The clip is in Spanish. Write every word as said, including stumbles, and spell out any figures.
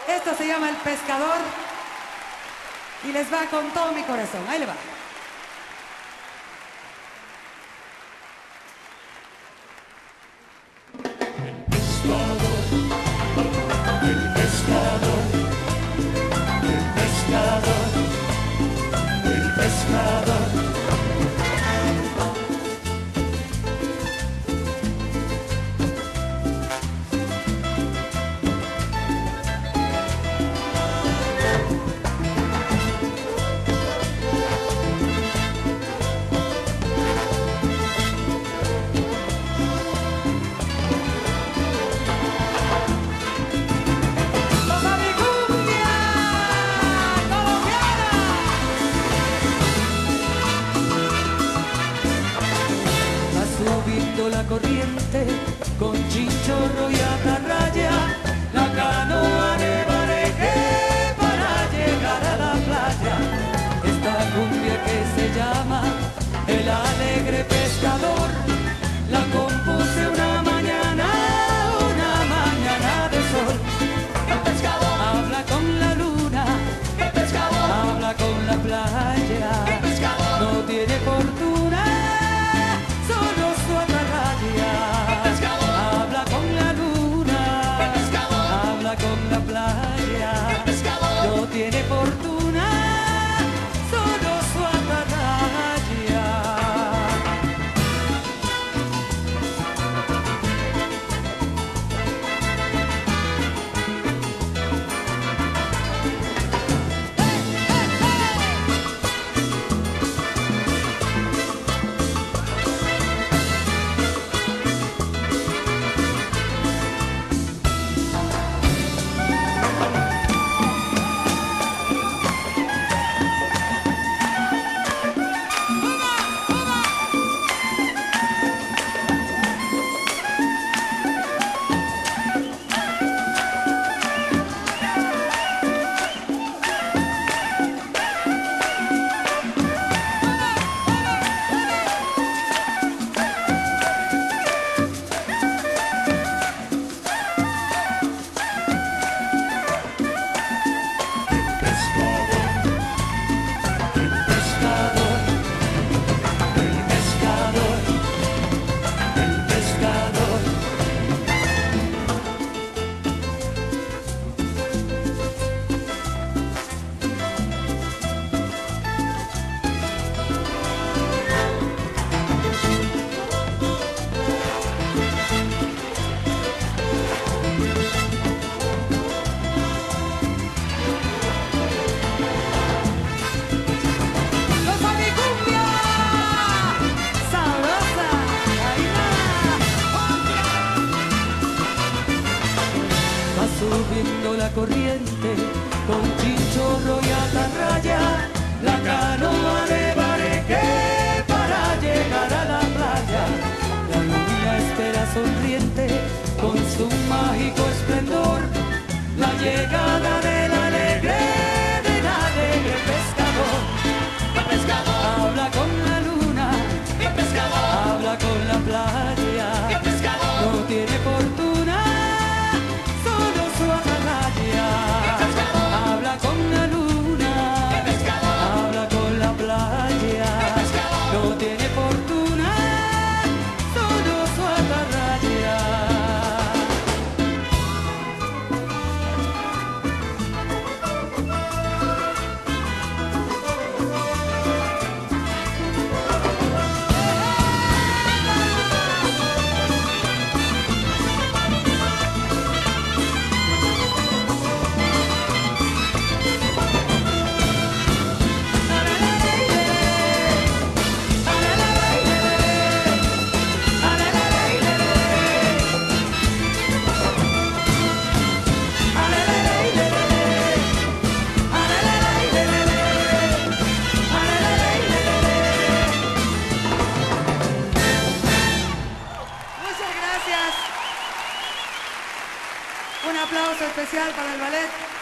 Esto se llama El Pescador y les va con todo mi corazón. Ahí le va. El pescador, el pescador, el pescador. Subiendo la corriente con chinchorro y atarraya, la canoa de Bareque para llegar a la playa. Esta cumbia que se llama El Alegre Pescador, la compuse una mañana, una mañana de sol. El pescador habla con la luna, el pescador habla con la playa, el pescador no tiene fortuna, solo su atarraya. El pescador habla con la luna, el pescador habla con la playa. El pescador no tiene fortuna, solo su atarraya. Subiendo la corriente con chinchorro y atarraya, la canoa de Bareque para llegar a la playa. La luna espera sonriente con su mágico esplendor la llegada del alegre, del alegre pescador. El pescador habla con la luna, el pescador habla con la playa. El pescador no tiene fortuna, habla con la luna, habla con la playa, no tiene fortuna, solo su atarraya. Un aplauso especial para el ballet